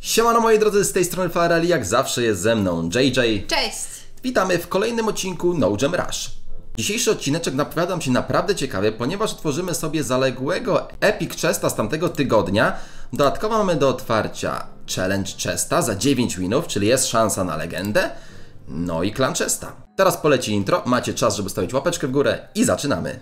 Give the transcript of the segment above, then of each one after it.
Siemano moi drodzy, z tej strony Farali, jak zawsze jest ze mną JJ. Cześć! Witamy w kolejnym odcinku No Gem Rush. Dzisiejszy odcineczek napowiadam się naprawdę ciekawie, ponieważ otworzymy sobie zaległego Epic Chesta z tamtego tygodnia. Dodatkowo mamy do otwarcia Challenge Chesta za 9 winów, czyli jest szansa na legendę. No i Clan Chesta. Teraz poleci intro, macie czas, żeby stawić łapeczkę w górę i zaczynamy.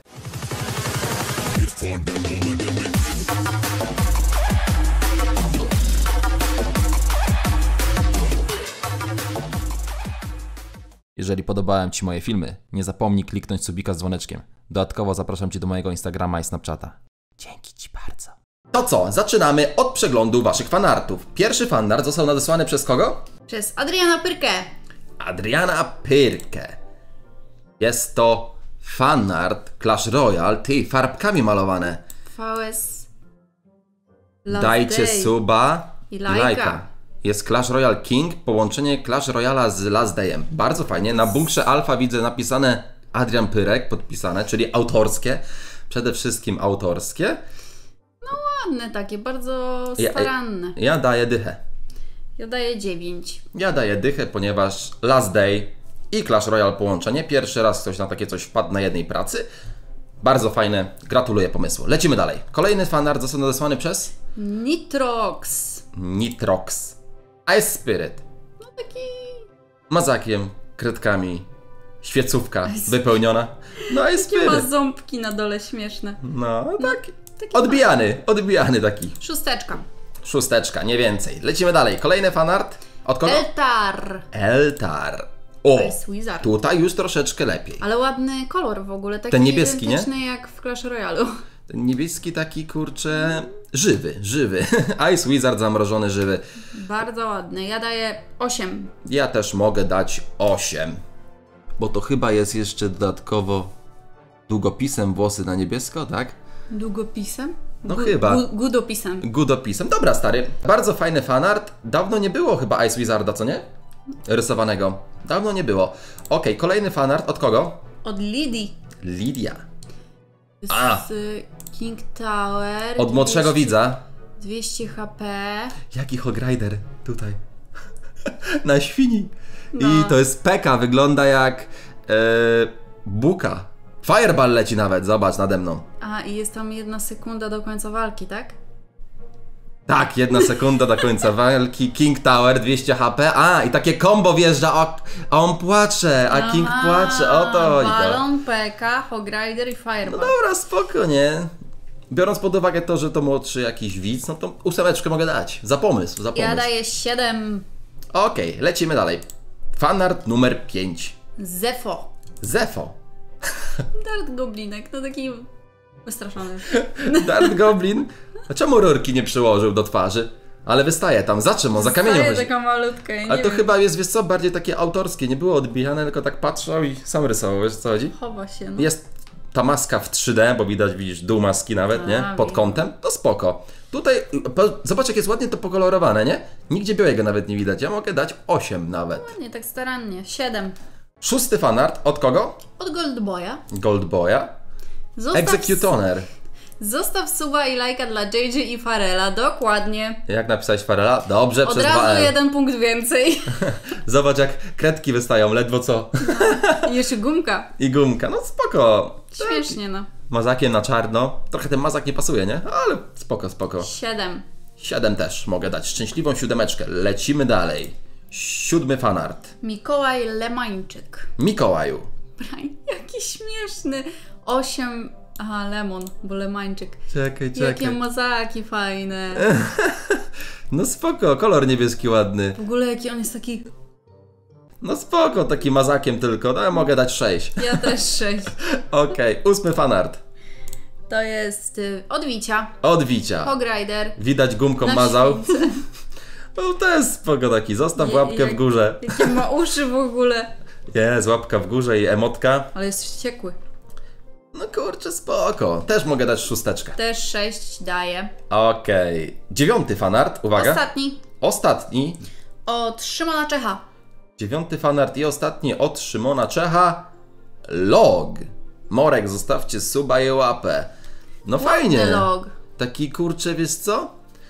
Jeżeli podobałem Ci moje filmy, nie zapomnij kliknąć subika z dzwoneczkiem. Dodatkowo zapraszam Cię do mojego Instagrama i Snapchata. Dzięki Ci bardzo. To co? Zaczynamy od przeglądu Waszych fanartów. Pierwszy fanart został nadesłany przez kogo? Przez Adriana Pyrkę. Adriana Pyrkę. Jest to fanart Clash Royale, ty, farbkami malowane. VS Last Dajcie Day. suba I lajka. Jest Clash Royale King, połączenie Clash Royale'a z Last Day'em. Bardzo fajnie. Na bunkrze Alfa widzę napisane Adrian Pyrek, podpisane, czyli autorskie. Przede wszystkim autorskie. Ładne takie, bardzo staranne. Ja daję dychę. Ja daję 9. Ja daję dychę, ponieważ Last Day i Clash Royale połączenie. Pierwszy raz ktoś na takie coś wpadł na jednej pracy. Bardzo fajne. Gratuluję pomysłu. Lecimy dalej. Kolejny fanart został nadesłany przez Nitrox. Nitrox. Ice Spirit. No taki... Mazakiem, kredkami, świecówka wypełniona. No i Takie ma Spirit. ząbki na dole śmieszne. No tak. Taki Odbijany taki. Szósteczka. Szósteczka, nie więcej. Lecimy dalej. Kolejny fanart. Od kogo? Eltar. Eltar. O, Ice Wizard. tutaj już troszeczkę lepiej. Ale ładny kolor w ogóle. Taki Ten niebieski, nie? identyczny jak w Clash Royale'u. Ten niebieski taki, kurczę, żywy. Ice Wizard zamrożony żywy. Bardzo ładny. Ja daję 8. Ja też mogę dać 8. Bo to chyba jest jeszcze dodatkowo długopisem włosy na niebiesko, tak? Długopisem? No chyba. Gudopisem. Gudopisem. Dobra, stary. Bardzo fajny fanart. Dawno nie było chyba Ice Wizarda, co nie? Rysowanego. Dawno nie było. Okej, kolejny fanart. Od kogo? Od Lidii. Lidia. Z King Tower. Od młodszego widza. 200 HP. Jaki Hogrider tutaj. Na świni. No. I to jest Peka. Wygląda jak buka. Fireball leci nawet. Zobacz nade mną. A, i jest tam 1 sekunda do końca walki, tak? Tak, 1 sekunda do końca walki. King Tower, 200 HP. A, i takie combo wjeżdża, a on płacze, a King płacze. O to chodzi. Balon, Peka, Hogrider i Fireball. No dobra, spoko, nie? Biorąc pod uwagę to, że to młodszy jakiś widz, no to 8 mogę dać. Za pomysł, za pomysł. Ja daję 7. Okej, lecimy dalej. Fanart numer 5. Zefo. Zefo. Dart Goblinek, no taki wystraszony. Dart Goblin. A czemu rurki nie przyłożył do twarzy? Ale wystaje tam, za czym on? Za kamieniem Zostaje chodzi. taka malutka, ja A nie to wiem. chyba jest, wiesz co, bardziej takie autorskie. Nie było odbijane, tylko tak patrzał i sam rysował, wiesz co chodzi? Chowa się, no. Jest ta maska w 3D, bo widać, widzisz, dół maski nawet, nie? Pod wiem. kątem, to spoko. Tutaj, zobacz jak jest ładnie to pokolorowane, nie? Nigdzie białego nawet nie widać, ja mogę dać 8 nawet. Ładnie, tak starannie. 7. Szósty fanart, od kogo? Od Goldboya. Goldboya. Executoner. Zostaw suba i lajka dla JJ i Farela, dokładnie. Jak napisałeś Farela? Dobrze, Od przez razu 2L. 1 punkt więcej. Zobacz jak kredki wystają, ledwo co. I jeszcze gumka. I gumka, no spoko. Śmiesznie, no. Mazakiem na czarno. Trochę ten mazak nie pasuje, nie? Ale spoko. 7. 7 też mogę dać. Szczęśliwą 7. Lecimy dalej. 7 fanart. Mikołaj Lemańczyk. Mikołaju. Brian, jaki śmieszny. 8. Aha, Lemon, bo Lemańczyk. Czekaj. Jakie mazaki fajne. No spoko, kolor niebieski ładny. W ogóle jaki on jest taki... No spoko, taki mazakiem tylko. No ja mogę dać 6. Ja też 6. Okej, 8 fanart. To jest Odwicia. Odwicia. Hogrider. Widać gumką Na mazał. śwince. No to jest spoko taki. Zostaw łapkę w górze. Jakie ma uszy w ogóle. Jest, łapka w górze i emotka. Ale jest wściekły. No kurczę, spoko. Też mogę dać 6. Też 6 daję. Okej. 9 fanart, uwaga. Ostatni. Od Szymona Czecha. 9 fanart i ostatni od Szymona Czecha. Log. Morek, zostawcie suba i łapę. No fajnie. Log. Taki kurczę, wiesz co?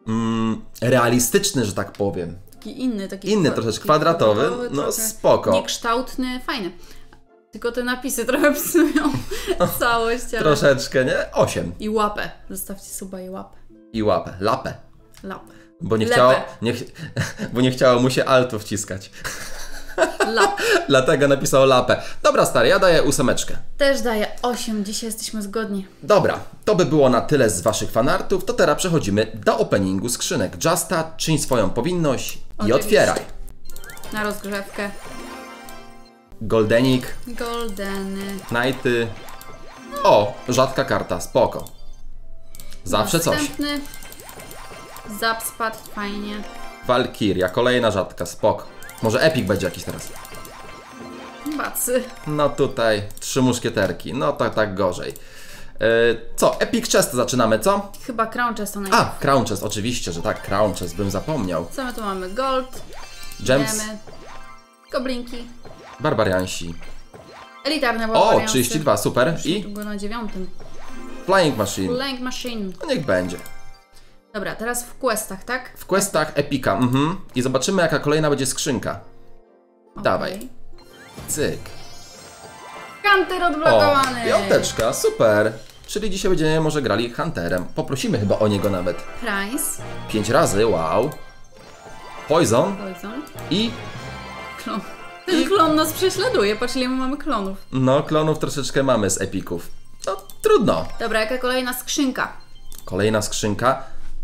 realistyczny, że tak powiem. Taki inny, taki Inny troszeczkę, kwadratowy, no trochę spoko. niekształtny, fajny. Tylko te napisy trochę psują całość. Ale... Troszeczkę, nie? 8. I łapę. Zostawcie suba i łapę. I łapę. Lapę. Lapę. Bo nie Lepę. chciało, bo nie chciało mu się altu wciskać. Lapę. Dlatego napisał lapę. Dobra, stary, ja daję 8. Też daję 8. Dzisiaj jesteśmy zgodni. Dobra, to by było na tyle z waszych fanartów. To teraz przechodzimy do openingu skrzynek. Justa, czyń swoją powinność i Oczywiście. otwieraj. Na rozgrzewkę. Goldenik, Goldeny. Knighty. O, rzadka karta, spoko. Zawsze coś. Następny. Zapspad, fajnie. Valkyria, kolejna rzadka, spoko. Może Epic będzie jakiś teraz. Bacy. No tutaj 3 muszkieterki, no tak gorzej. Co, Epic Chest zaczynamy, co? Chyba Crown Chest to najpierw. A, Crown Chest, oczywiście, że tak, Crown Chest, bym zapomniał. Co my tu mamy? Gold. Gems, Gemy, Goblinki. Barbariansi. Elitarne O, barbariansy. 32, super. I Tu było na 9. Flying Machine. Flank Machine. No niech będzie. Dobra, teraz w questach, tak? W questach Epika, I zobaczymy, jaka kolejna będzie skrzynka. Dawaj. Okej. Cyk. Hunter O, odblokowany! piąteczka, super. Czyli dzisiaj będziemy może grali Hunterem. Poprosimy chyba o niego nawet. Price. 5 razy, wow. Poison Poison. i... Klon. Ten klon nas prześladuje, patrz ile my mamy klonów. No, klonów troszeczkę mamy z Epików. No, trudno. Dobra, jaka kolejna skrzynka? Kolejna skrzynka.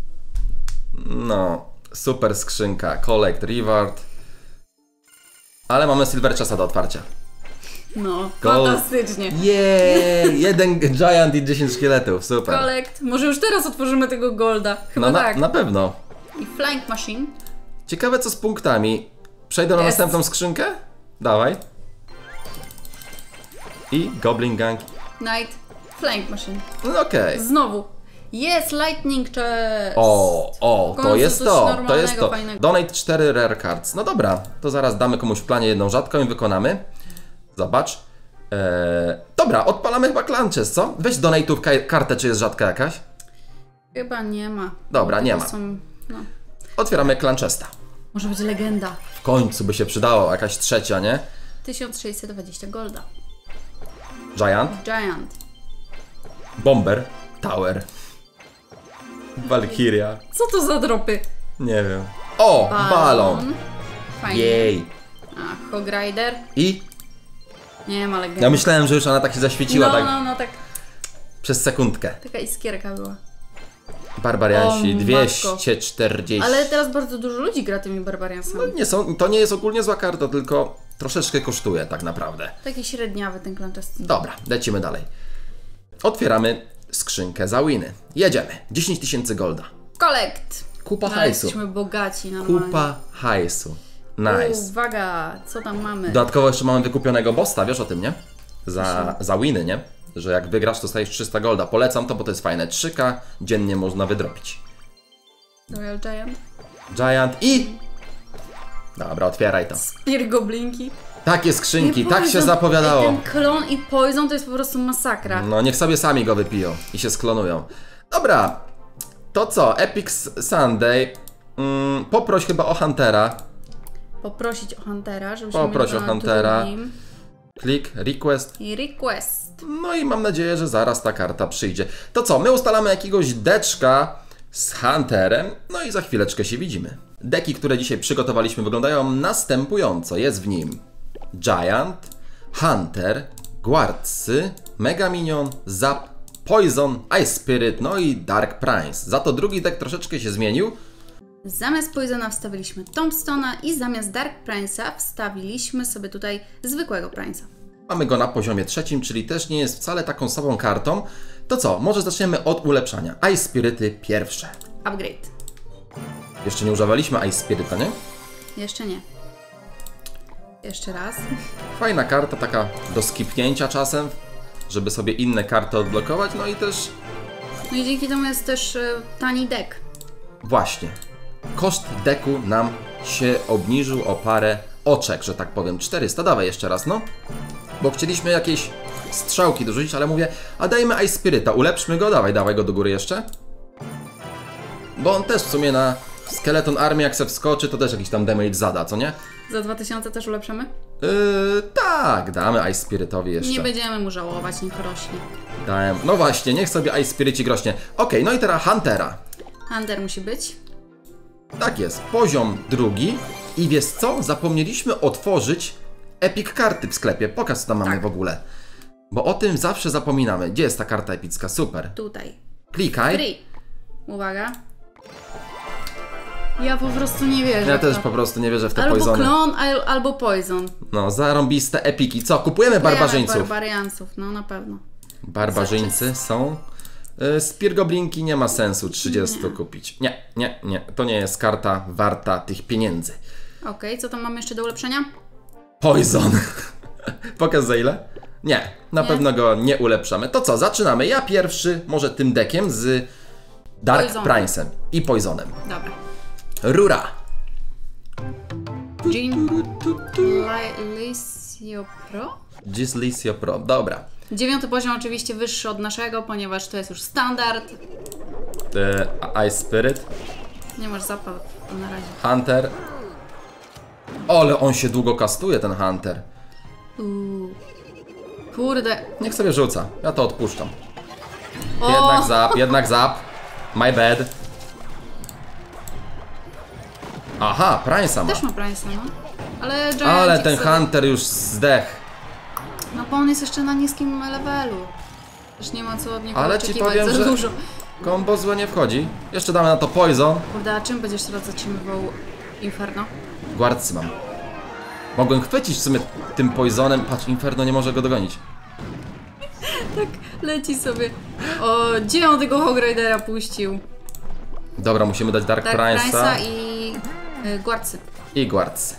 No, super skrzynka. Collect Reward. Ale mamy Silver Chesta do otwarcia. No, Gold. fantastycznie. Jej! 1 Giant i 10 szkieletów, super. Collect. Może już teraz otworzymy tego Golda. Chyba No tak. na pewno. I Flank Machine. Ciekawe co z punktami. Przejdę na Jest. następną skrzynkę? Dawaj. I Goblin Gang. Knight. Flank Machine. No okej. Znowu. Jest Lightning Chest. O, W to końcu jest coś to, to normalnego, jest to. fajnego. Donate 4 rare cards. No dobra, to zaraz damy komuś w planie jedną rzadką i wykonamy. Zobacz. Dobra, odpalamy chyba Clan Chest, co? Weź donate'ów kartę, czy jest rzadka jakaś? Chyba nie ma. Dobra, nie To ma. są, no. Otwieramy Clan Chesta. Może być legenda. W końcu by się przydało, jakaś trzecia, nie? 1620 golda. Giant, Giant. Bomber, Tower, Valkyria, Co to za dropy? nie wiem. O, balon. Fajnie. Jej. A, Hog Rider. I Nie ma legendy. ja myślałem, że już ona tak się zaświeciła, tak No, tak. przez sekundkę. Taka iskierka była. Barbariansi, O, 240. Ale teraz bardzo dużo ludzi gra tymi barbariansami. No nie są, to nie jest ogólnie zła karta, tylko troszeczkę kosztuje tak naprawdę. Taki średniawy ten Clan Chest. Dobra, lecimy dalej. Otwieramy skrzynkę za winy. Jedziemy. 10 000 golda. Collect. Kupa No, hajsu. jesteśmy bogaci normalnie. Kupa hajsu. Nice. Uwaga, co tam mamy? Dodatkowo jeszcze mamy wykupionego bossa, wiesz o tym, nie? Za winy, nie? Że jak wygrasz, to stajesz 300 golda. Polecam to, bo to jest fajne. 3K dziennie można wydropić. Royal Giant. Giant i... Dobra, otwieraj to. Spear Goblinki. Takie skrzynki, I tak się Poison. zapowiadało. Ej, ten klon i Poison to jest po prostu masakra. No niech sobie sami go wypiją i się sklonują. Dobra, to co? Epic Sunday. Poproś chyba o Huntera. Poprosić o Huntera, żebyśmy Poproś mieli o go na Huntera. drugim. Klik, request. I request. No i mam nadzieję, że zaraz ta karta przyjdzie. To co? My ustalamy jakiegoś deczka z Hunterem. No i za chwileczkę się widzimy. Deki, które dzisiaj przygotowaliśmy, wyglądają następująco. Jest w nim Giant, Hunter, Guardsy, Mega Minion, Zap, Poison, Ice Spirit, no i Dark Prince. Za to drugi deck troszeczkę się zmienił. Zamiast Poisona wstawiliśmy Tombstone'a i zamiast Dark Prince'a wstawiliśmy sobie tutaj zwykłego Prince'a. Mamy go na poziomie 3, czyli też nie jest wcale taką samą kartą. To co? Może zaczniemy od ulepszania. Ice Spirity pierwsze. Upgrade. Jeszcze nie używaliśmy Ice Spirita, nie? Jeszcze nie. Jeszcze raz. Fajna karta, taka do skipnięcia czasem, żeby sobie inne karty odblokować, no i też No i dzięki temu jest też tani deck. właśnie koszt deku nam się obniżył o parę oczek, że tak powiem. 400, dawaj jeszcze raz, no. Bo chcieliśmy jakieś strzałki dorzucić, ale mówię, a dajmy Ice Spirita, ulepszmy go, dawaj go do góry jeszcze. Bo on też w sumie na Skeleton Army jak se wskoczy, to też jakiś tam damage zada, co nie? Za 2000 też ulepszymy? Tak, damy Ice Spiritowi jeszcze. Nie będziemy mu żałować, niech rośnie. Dałem. No właśnie, niech sobie Ice Spirit rośnie. Okej, no i teraz Huntera. Hunter musi być. Tak jest, poziom drugi. I wiesz co? Zapomnieliśmy otworzyć Epic karty w sklepie. Pokaż, co tam mamy w ogóle. Bo o tym zawsze zapominamy. Gdzie jest ta karta epicka? Super. Tutaj. Klikaj. 3. Uwaga. Ja po prostu nie wierzę. Ja w też to. po prostu nie wierzę w te Albo poisony. klon, albo poison. No, zarąbiste epiki. Co? Kupujemy barbarzyńców. Barbarianców, no na pewno. Barbarzyńcy są. Spirgoblinki nie ma sensu 30 kupić. Nie. To nie jest karta warta tych pieniędzy. Okej, co tam mamy jeszcze do ulepszenia? Poison. Pokaż za ile? Nie, na Nie? pewno go nie ulepszamy. To co, zaczynamy. Ja pierwszy, może tym dekiem z Dark Poison. Prince'em i Poisonem. Dobra. Rura. Jean Licio Pro? Gislicio Pro, dobra. 9. poziom oczywiście wyższy od naszego, ponieważ to jest już standard. Ice Spirit. Nie masz zapaw na razie. Hunter. Ale on się długo kastuje, ten Hunter. Kurde. Niech sobie rzuca, ja to odpuszczam. O! Jednak zap. My bad. Aha, Prince'a ma. Też ma Prince'a, no. Ale Giant Ale ten sobie... Hunter już zdech. No bo on jest jeszcze na niskim levelu. Też nie ma co od niego Ale ci oczekiwać powiem, za że dużo. kombo złe nie wchodzi. Jeszcze damy na to Poison. Kurde, a czym będziesz teraz zatrzymywał Inferno? Guardcy mam. Mogłem chwycić w sumie tym Poisonem. Patrz, Inferno nie może go dogonić. Tak, leci sobie. O, gdzie on tego Hog Ridera puścił? Dobra, musimy dać Dark Prince'a i Guardcy. i Guardcy.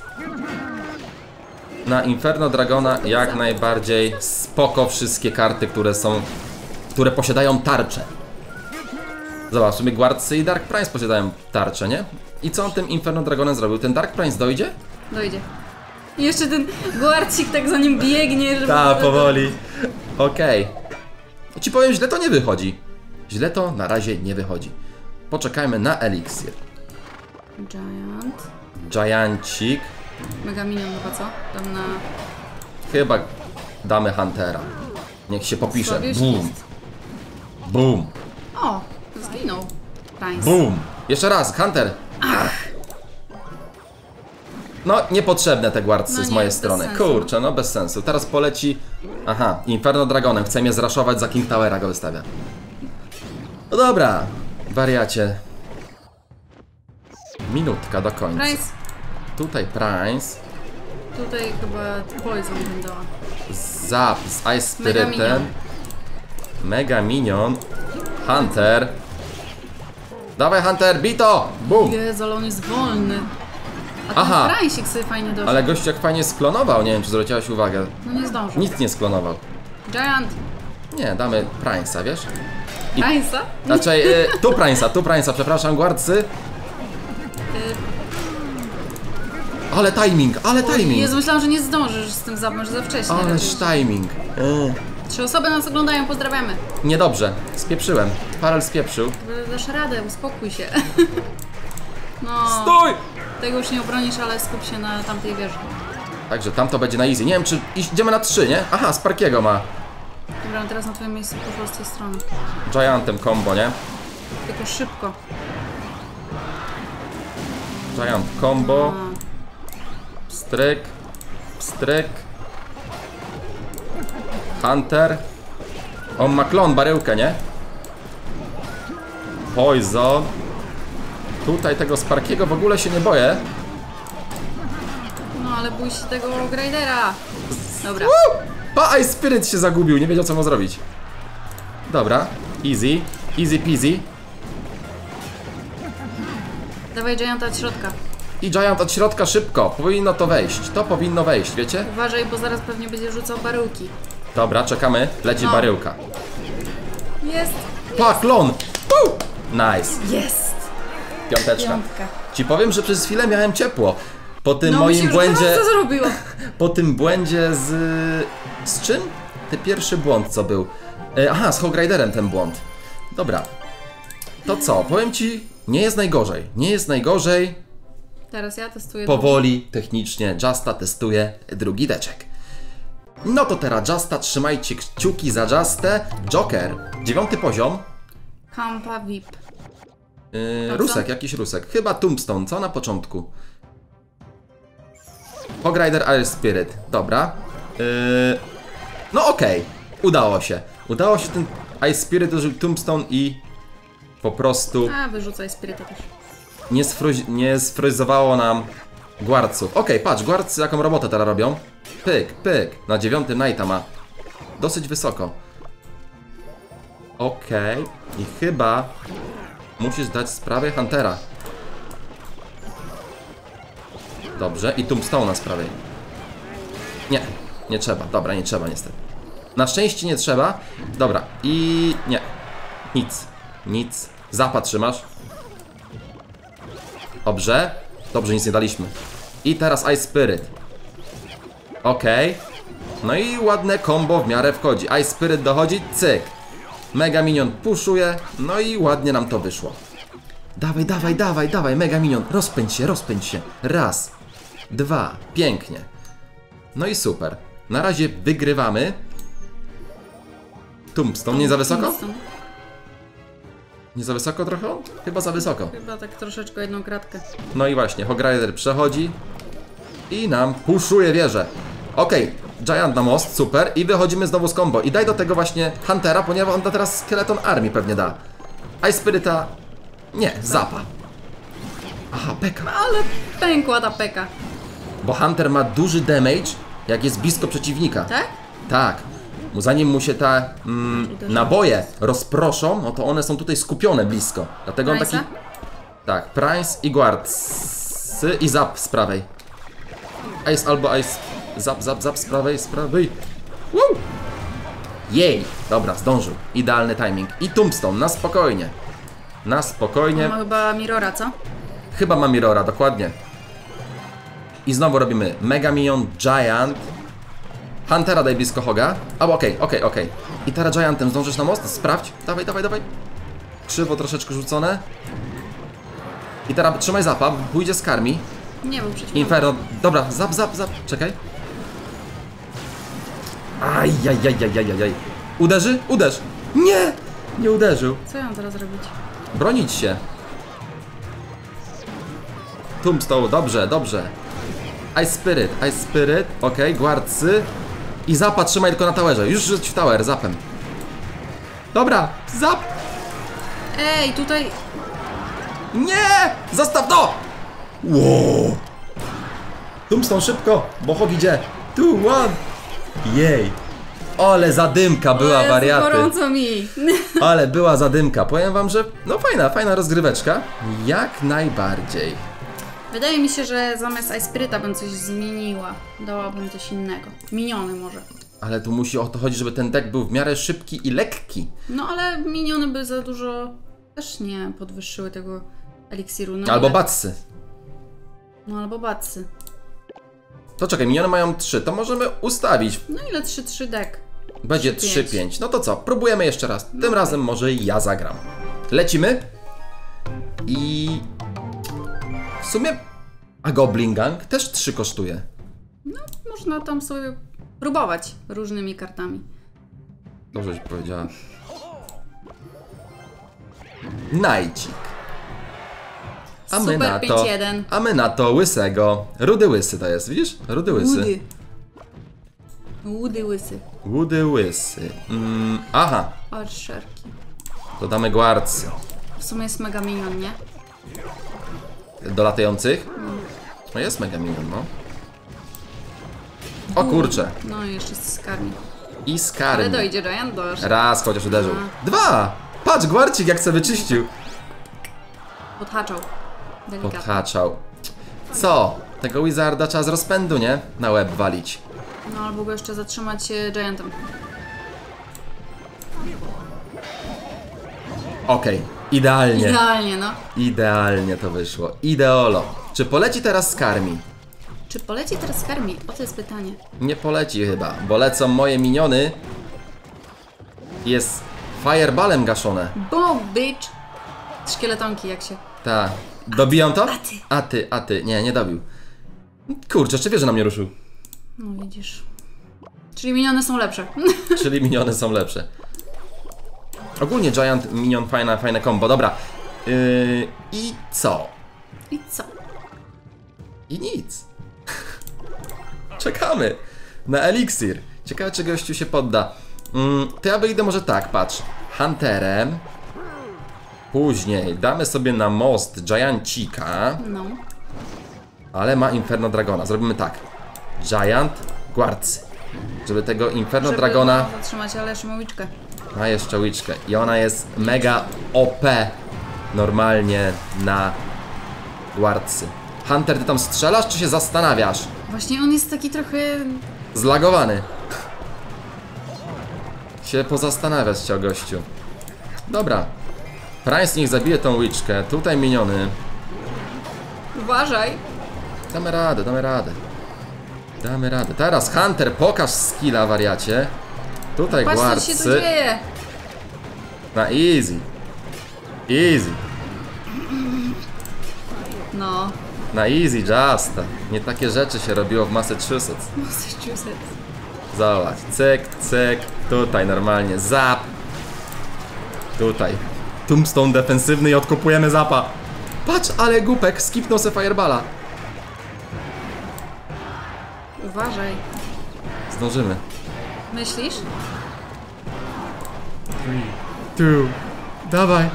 Na Inferno Dragona jak najbardziej spoko wszystkie karty, które posiadają tarczę. Zobacz, w sumie Guardcy i Dark Prince posiadają tarczę, nie? I co on tym Inferno Dragonem zrobił? Ten Dark Prince dojdzie? Dojdzie. I jeszcze ten Guardcik tak za nim biegnie, żeby... Powoli. Okej. Ci powiem, źle to nie wychodzi. Źle to na razie nie wychodzi. Poczekajmy na eliksir. Giant. Giancik. Mega Minion chyba co? Tam na... Chyba damy Huntera. Niech się popisze. Słabiuszki Boom. jest. Boom. O! Zginął. Prince. Boom. Jeszcze raz, Hunter. No, niepotrzebne te guardcy No z nie, mojej bez strony. sensu. Kurczę, no bez sensu. Teraz poleci... Aha, Inferno Dragonem. Chce mnie zraszować, za King Towera go wystawia. No dobra, wariacie. Minutka do końca. Prince. Tutaj Prince. Tutaj chyba Poison bym dała. Zap z Ice Mega Spiritem. Minion. Mega Minion. Hunter. Dawaj Hunter, bito! Boom! Jezu, ale on jest wolny. A ten Aha. Prince'ik sobie fajnie doszedł. Ale gość jak fajnie sklonował, nie wiem czy zwróciłaś uwagę. No nie zdążył. Nic nie sklonował. Giant. Nie, damy Prince'a, wiesz? Prince'a? Znaczy, tu Prince'a, przepraszam, guardcy. Ale timing, Jezu, myślałam, że nie zdążysz z tym zapem, że za wcześnie. Ależ timing. 3 osoby nas oglądają, pozdrawiamy. Niedobrze, spieprzyłem. Farel spieprzył. Dasz radę, uspokój się. No, Stój! tego już nie obronisz, ale skup się na tamtej wieży. Także tam to będzie na easy. Nie wiem czy idziemy na 3, nie? Aha, Sparkiego ma. Dobra, teraz na twoim miejscu poszło z tej strony. Giantem combo, nie? Tylko szybko. Giant combo. A, Pstryk. Pstryk. Hunter. On ma klon, baryłkę, nie? Poison. Tutaj tego Sparkiego w ogóle się nie boję. no ale bój się tego Gridera. Dobra. Pa, Ice Spirit się zagubił, nie wiedział co ma zrobić. Dobra, easy. Easy peasy. Dawaj Gianta od środka. I Giant od środka szybko. Powinno to wejść. To powinno wejść, wiecie? Uważaj, bo zaraz pewnie będzie rzucał baryłki. Dobra, czekamy. Leci No. baryłka. Jest. Pa, klon! Nice. Jest. Piąteczka. Piątka. Ci powiem, że przez chwilę miałem ciepło. Po tym No mi się moim już błędzie... teraz to zrobiło. Po tym błędzie z... Z czym? Ten pierwszy błąd co był? Aha, z Hog Riderem ten błąd. Dobra. To co? Powiem ci... Nie jest najgorzej, nie jest najgorzej. Teraz ja testuję. Powoli, technicznie Justa testuje drugi deczek. No to teraz Justa, trzymajcie kciuki za Justę. Joker, 9 poziom. Kampa VIP. Rusek, jakiś rusek. Chyba Tombstone, co na początku? Hog Rider Ice Spirit, dobra. No okej, udało się. Udało się, ten Ice Spirit użył Tombstone i po prostu A, wyrzucaj spiryta też. nie sfryzowało nam guardców. Okej, patrz, guardcy jaką robotę teraz robią. Pyk, pyk. Na 9 Knighta ma. Dosyć wysoko. Okej. I chyba musisz dać sprawę Huntera. Dobrze. I Tombstone'a z prawej. Nie, nie trzeba. Dobra, nie trzeba niestety. Na szczęście nie trzeba. Dobra. I nie. Nic. Nic. Zapa trzymasz. Dobrze. Dobrze, nic nie daliśmy. I teraz Ice Spirit. Okej. No i ładne combo w miarę wchodzi. Ice Spirit dochodzi, cyk. Mega Minion puszuje. No i ładnie nam to wyszło. Dawaj, dawaj, dawaj, dawaj, Mega Minion. Rozpędź się, rozpędź się. Raz, dwa, pięknie. No i super. Na razie wygrywamy. Tombstone, nie za wysoko? Tombstone. Nie za wysoko trochę? Chyba za wysoko. Chyba tak troszeczkę jedną kratkę. No i właśnie, Hog Rider przechodzi i nam puszuje wieżę. Okej, Giant na most, super. I wychodzimy znowu z combo. I daj do tego właśnie Huntera, ponieważ on da teraz Skeleton Army pewnie da. Ice Spiryta... Nie, Zapa. Aha, Peka. Ale pękła ta peka. Bo Hunter ma duży damage, jak jest blisko przeciwnika. Tak? Tak. Zanim mu się te naboje rozproszą, no to one są tutaj skupione blisko. Dlatego on taki... Price'a? Tak, Price i Guardsy i Zap z prawej. Ice albo Ice... Zap, zap, zap z prawej, z prawej. Woo! Jej! Dobra, zdążył. Idealny timing. I Tombstone, na spokojnie. Na spokojnie. Ma chyba Mirrora, co? Chyba ma Mirrora, dokładnie. I znowu robimy Mega Minion, Giant. Huntera daj blisko Hoga. Okej. I teraz Giantem zdążysz na most? Sprawdź. Dawaj, dawaj, dawaj. Krzywo troszeczkę rzucone. I teraz trzymaj Zapa, pójdzie z karmi. Nie był przeciwko. Inferno. Dobra, zap, zap, zap. Czekaj. Ajajajajajajaj. Uderzy? Uderz. Nie! Nie uderzył. Co ja mam teraz robić? Bronić się. Tombstone, dobrze, dobrze. Ice Spirit, okej, guardcy. I Zapa trzymaj tylko na towerze. Już rzuć w tower, Zapem. Dobra, Zap! Ej, tutaj... Nie! Zostaw to! Wow! Tombstone szybko, bo Hog idzie. 2, 1. Jej. Ale zadymka była, Jezu, wariaty. gorąco mi. Ale była zadymka. Powiem wam, że no fajna rozgryweczka. Jak najbardziej. Wydaje mi się, że zamiast Ice Spiryta bym coś zmieniła. Dałabym coś innego. Miniony może. Ale tu musi o to chodzić, żeby ten deck był w miarę szybki i lekki. No ale miniony by za dużo też nie podwyższyły tego eliksiru. No, Albo ale... batsy. No albo batsy. To czekaj, miniony mają 3, to możemy ustawić. No ile 3-3 deck? Będzie 3-5. 3-5. No to co, próbujemy jeszcze raz. Tym razem może ja zagram. Lecimy. I... W sumie... A Goblin Gang też 3 kosztuje. No można tam sobie próbować różnymi kartami. Dobrze ci powiedziała. Najcik. A my Super na to... 5-1. A my na to łysego. Rudy łysy to jest, widzisz? Rudy łysy. Łudy łysy. Łudy łysy. Aha. Arszerki. Dodamy guardsy. W sumie jest mega minion, nie? Do latających? No jest Mega Minion, no. O kurczę. No i jeszcze z karmi. I z Ale karmi. dojdzie Giant Dash. Raz chociaż uderzył. 2! Patrz, Gwarcik jak se wyczyścił. Podhaczał. Delikatnie. Podhaczał. Co? Tego Wizarda trzeba z rozpędu, nie? Na łeb walić. No albo go jeszcze zatrzymać Giantem. Okej. Idealnie. Idealnie, no. Idealnie to wyszło. Ideolo. Czy poleci teraz z karmi? Czy poleci teraz karmi? O to jest pytanie. Nie poleci chyba, bo lecą moje miniony. Jest fireballem gaszone. Bo bitch! Szkieletonki jak się. Tak. Dobijam to? A ty. A ty. Nie dobił. Kurczę, jeszcze wie, że na mnie ruszył. No widzisz. Czyli miniony są lepsze. Czyli miniony są lepsze. Ogólnie Giant Minion fajne combo, dobra. I co? I co? I nic. Czekamy na eliksir. Ciekawe, czy gościu się podda. To ja idę może tak, patrz. Hunterem. Później damy sobie na most Giancika. No. Ale ma Inferno Dragona. Zrobimy tak. Giant, Guardsy. Żeby tego Inferno Żeby Dragona... go zatrzymać, ale jeszcze ma łyczkę. Ma jeszcze łyczkę. I ona jest mega OP. Normalnie na Guardsy. Hunter, ty tam strzelasz, czy się zastanawiasz? Właśnie on jest taki trochę... Zlagowany. Się pozastanawiać chciał gościu. Dobra. Price niech zabije tą łyczkę. Tutaj miniony. Uważaj. Damy radę. Damy radę. Teraz Hunter, pokaż skilla, wariacie. Tutaj Patrz, co się tu Guardsy. dzieje. Na easy. Easy. No. Na easy, justa. Nie takie rzeczy się robiło w Massachusetts. Massachusetts. Zobacz, cyk, cyk. Tutaj normalnie, zap. Tutaj. Tombstone defensywny i odkopujemy zapa. Patrz, ale głupek skipnął se fireballa. Uważaj. Zdążymy. Myślisz? 3, 2, dawaj.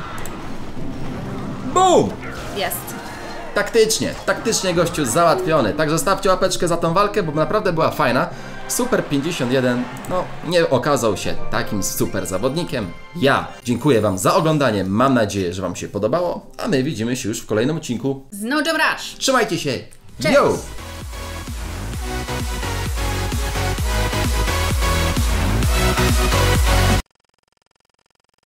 BOOM! Jest. Taktycznie gościu załatwiony. Także stawcie łapeczkę za tą walkę, bo naprawdę była fajna. Super 51, no nie okazał się takim super zawodnikiem. Ja dziękuję wam za oglądanie, mam nadzieję, że wam się podobało, a my widzimy się już w kolejnym odcinku. Z No Jam Rush. Trzymajcie się, Cześć. yo!